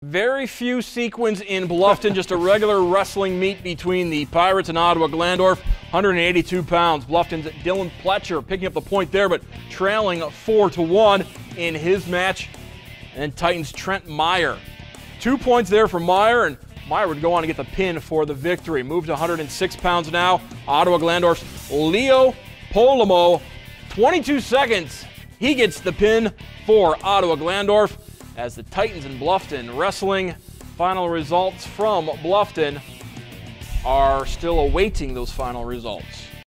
Very few sequins in Bluffton, just a regular wrestling meet between the Pirates and Ottawa Glandorf, 182 pounds. Bluffton's Dylan Pletcher picking up the point there, but trailing 4-1 in his match. And Titans' Trent Meyer. 2 points there for Meyer, and Meyer would go on to get the pin for the victory. Moved to 106 pounds now. Ottawa Glandorf's Leo Polamo, 22 seconds. He gets the pin for Ottawa Glandorf. As the Titans and Bluffton Wrestling, final results from Bluffton are still awaiting those final results.